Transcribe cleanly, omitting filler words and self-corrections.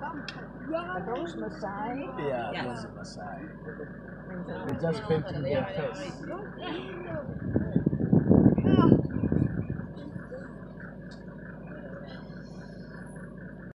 Are those Maasai? Yeah, Yes. those are Maasai. They just painting their face.